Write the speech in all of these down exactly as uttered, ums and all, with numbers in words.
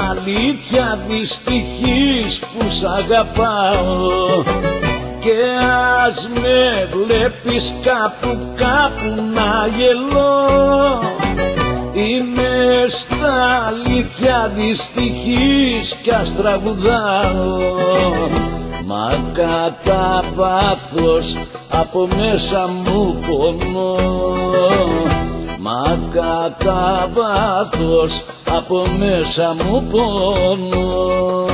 αλήθεια δυστυχής που σ' αγαπάω, και ας με βλέπεις κάπου κάπου να γελώ, είμαι στα αλήθεια δυστυχής κι ας τραγουδάω, μα κατά βάθος από μέσα μου πονώ, μα κατά βάθος από μέσα μου πονώ.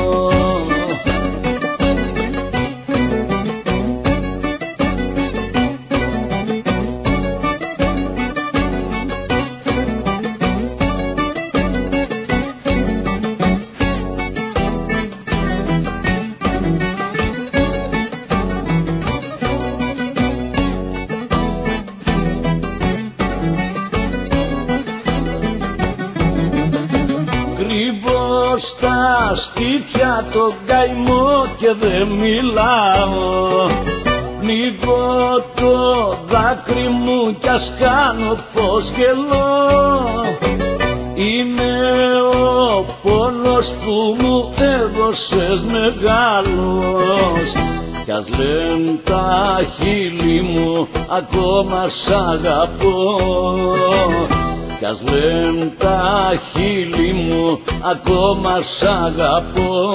Κρύβω στα στήθια το καημό και δεν μιλάω, πνίγω το δάκρυ μου κι ας κάνω πως γελώ, είμαι ο πόνος που μου έδωσες μεγάλος, κι ας λένε τα χείλη μου ακόμα σ' αγαπώ, κι ας λένε τα χείλη μου ακόμα σ' αγαπώ.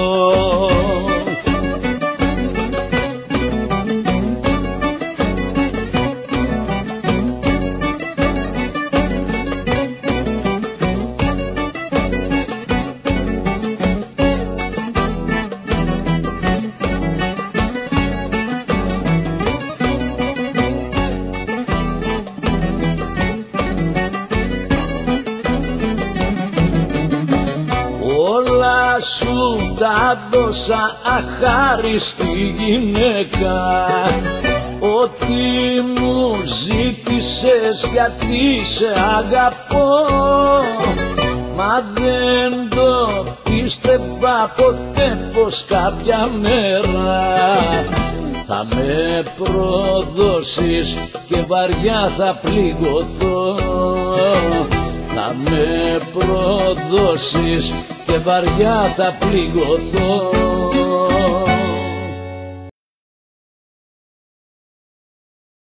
Όλα σου τα δώσα αχάριστη γυναίκα, ό,τι μου ζήτησες γιατί σε αγαπώ, μα δεν το πίστευα ποτέ πως κάποια μέρα θα με προδώσεις και βαριά θα πληγωθώ, θα με προδώσεις και βαριά θα πληγωθώ.